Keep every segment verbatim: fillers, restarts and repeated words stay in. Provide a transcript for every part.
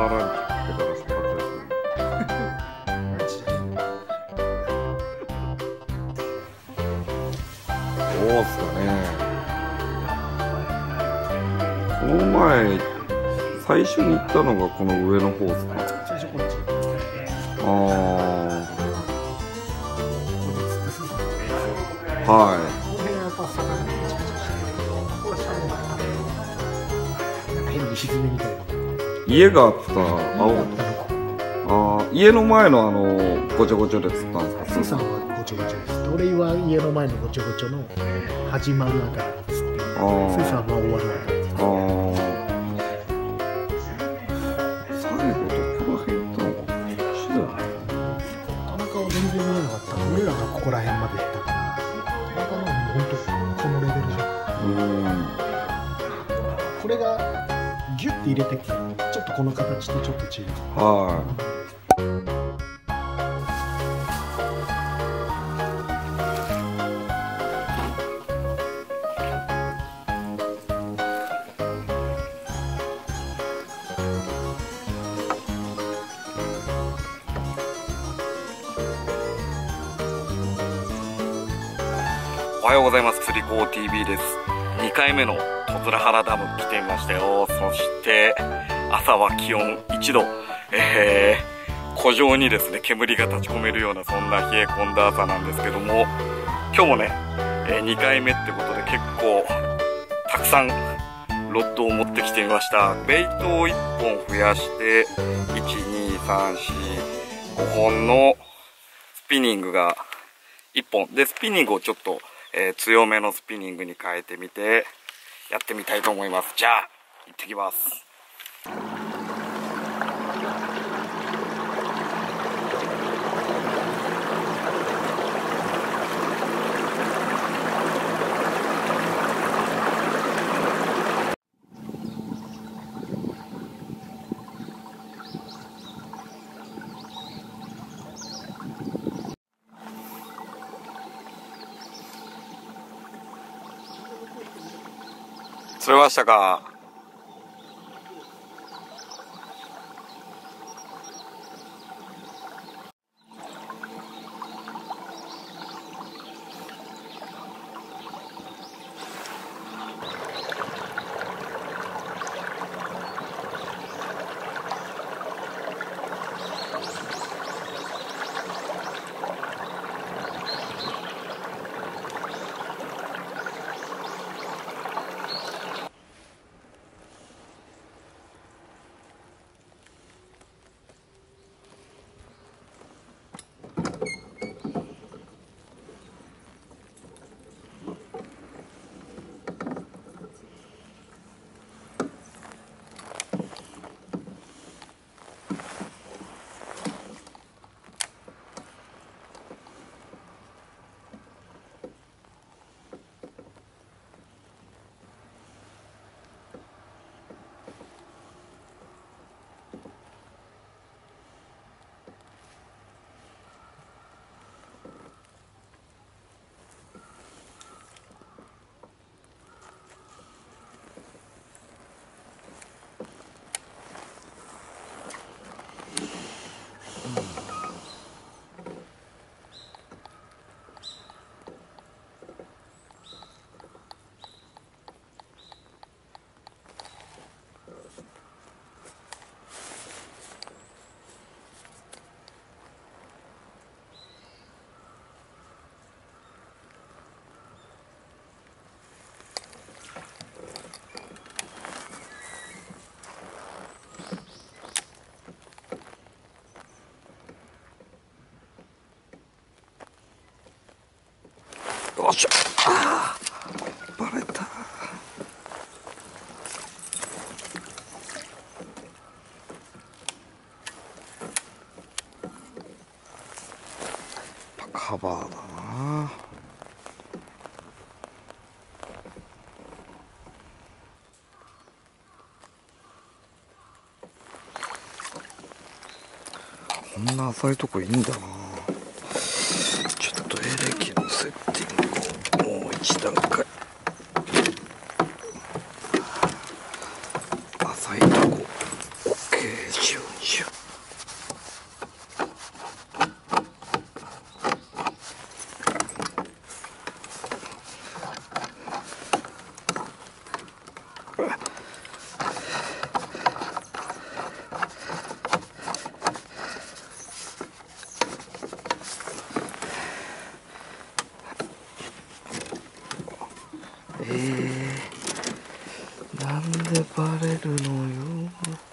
バーランチかけたら出発ですね。どうっすかね。この前最初に行ったのがこの上の方ですか。 最初こっち。 ああ、はい。 この辺はやっぱ魚がめちゃくちゃしてるけど、ここは下の方がなんか変に沈みみたいな。 家があった青。ああ、家の前のあのごちょごちょで釣ったんですか。 スーさんはごちょごちょです。俺は家の前のごちょごちょの始まるあたりですって。スーさんは終わるあたりです。 ああ。最後どこら辺行ったのかな。こっちだよね。 田中は全然見えなかった。俺らがここら辺まで行ったから。田中の本当このレベルじゃん。 うん。 これがギュッて入れてきたらちょっとこの形とちょっと違う。 はい。 おはようございます。釣り子 ティービー です。にかいめの十津原ダム来てみましたよ。そして朝は気温いちど、えー、湖上にですね煙が立ち込めるようなそんな冷え込んだ朝なんですけども、今日もね、えー、にかいめってことで結構たくさんロッドを持ってきてみました。ベイトをいっぽん増やしていち、に、さん、よん、ごほんのスピニングがいっぽんで、スピニングをちょっとえー、強めのスピニングに変えてみてやってみたいと思います。じゃあ行ってきます。釣れましたか？よっしゃ、あー、バレた。カバーだな。こんな浅いとこいいんだな。ちょっとエレキのセッティングをもう一段階。浅いとこ OK しよえー、なんでバレるのよ。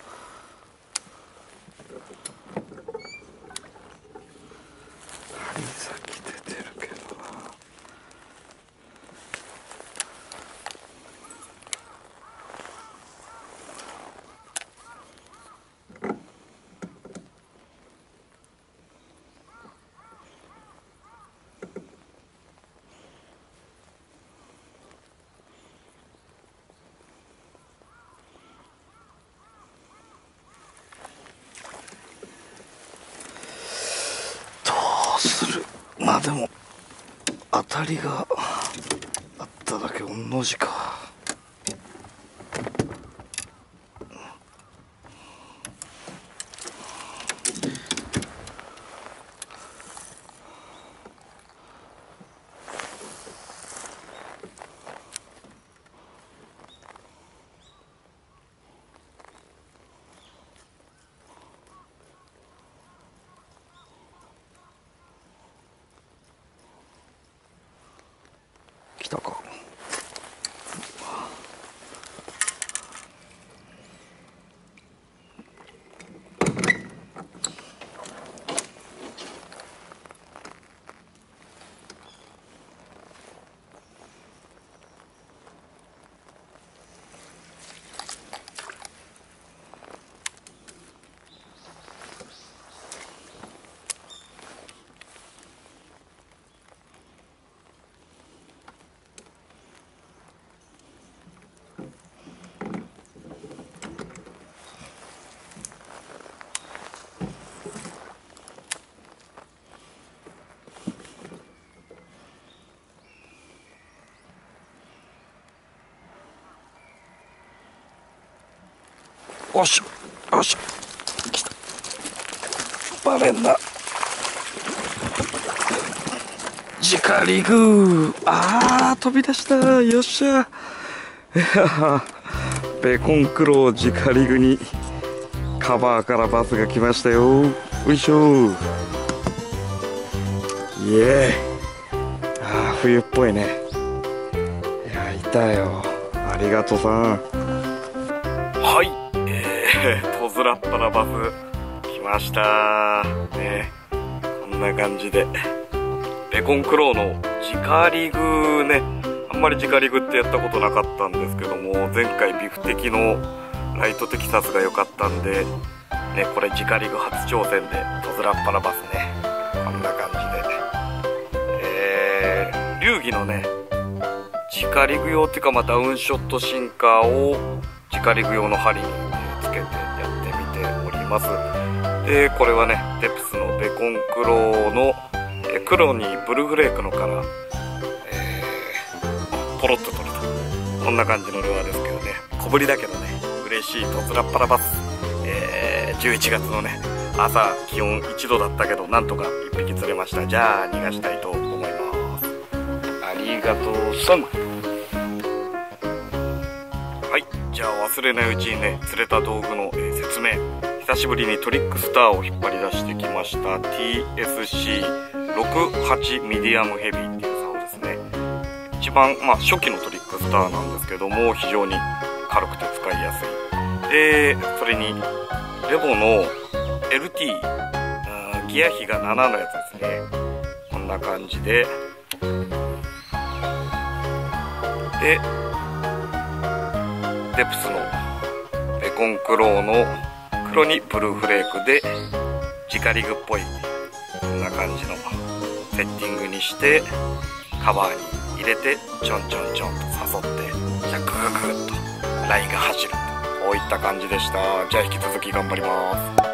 針先出てるけどな。する。まあでも当たりがあっただけ御の字か。来たか。よしよし来た。バレんな。直リグ。あー飛び出した。よっしゃ。いやベコンクロー直リグにカバーからバスが来ましたよ。よいしょ。イエーイ。あー冬っぽいね。いやいたよ。ありがとうさん。はい、えー、とずらっぱなバス来ましたね。こんな感じでベコンクローの直リグね、あんまり直リグってやったことなかったんですけども、前回ビフ的のライトテキサスが良かったんでね、これ直リグ初挑戦でとずらっぱなバスね、こんな感じで、えー、流儀のね直リグ用っていうか、まあ、ダウンショットシンカーを直リグ用の針につけてやってみております。でこれはねデプスのベコンクローのえ黒にブルーフレークのカラー、えー、ポロッと取れたこんな感じのルアーですけどね、小ぶりだけどね嬉しいとずらっぱなバス、えー、じゅういちがつのね朝気温いちどだったけどなんとかいっぴき釣れました。じゃあ逃がしたいと思います。ありがとうさん。はい、じゃあ忘れないうちにね釣れた道具の、えー、説明。久しぶりにトリックスターを引っ張り出してきました ティーエスシーろくはち ミディアムヘビーっていう竿ですね。一番、まあ、初期のトリックスターなんですけども非常に軽くて使いやすい。でそれにレボの エルティー ギア比がななのやつですね。こんな感じででデプスのベコンクローの黒にブルーフレークで直リグっぽいこんな感じのセッティングにしてカバーに入れてちょんちょんちょんと誘ってじゃあグググッとラインが走るとこういった感じでした。じゃあ引き続き頑張ります。